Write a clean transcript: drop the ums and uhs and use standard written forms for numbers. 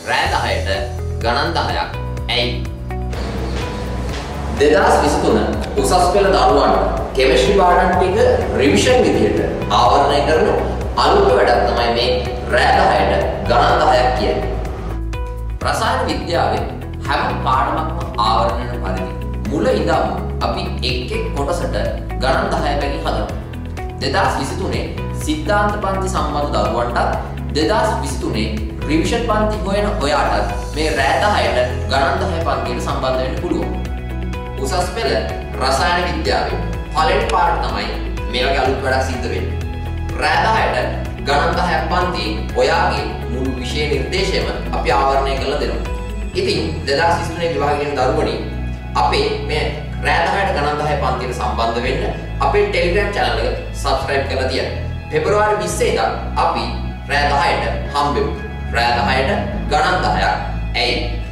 රෑ 10ට ගණන් 10ක් ඇයි? 2023 උසස් පෙළ දරුවන්ට කෙමිස්ට්‍රි පාඩම් ටික රිවිෂන් විදියට ආවරණය කරන අලුත් වැඩක් තමයි මේ රෑ 10ට ගණන් 10ක් කියන්නේ. රසායන විද්‍යාවේ හැම පාඩමක්ම ආවරණය වෙන පරිදි මුල ඉඳන් අපි එක් කොටසට ගණන් 10 බැගින් හදනවා. 2023 සිද්ධාන්ත පන්ති සම්බන්ධ දරුවන්ටත් 2023 රිවිෂන් පන්ති හොයන ඔයාටත් මේ රෑ 10ට ගණන් 10 පන්තියට සම්බන්ධ වෙන්න පුළුවන්. උසස් පෙළ රසායන විද්‍යාවේ පළවෙනි පාඩම තමයි මේ වගේ අලුත් වැඩක් සිද්ධ වෙන්නේ. රෑ 10ට ගණන් 10ක් පන්ති ඔයාගේ මුළු විෂය නිර්දේශයම අපි ආවරණය කරලා දෙනවා. ඉතින් 2023 විභාගයෙන් දරුවනි අපේ මේ රෑ 10ට ගණන් 10 පන්තියට සම්බන්ධ වෙන්න අපේ Telegram channel එක subscribe කරලා තියන්න. පෙබරවාරි 20 ඉඳන් අපි රෑ 10ට හම්බෙමු. රෑ 10ට ගණන් 10ක් ඇයි?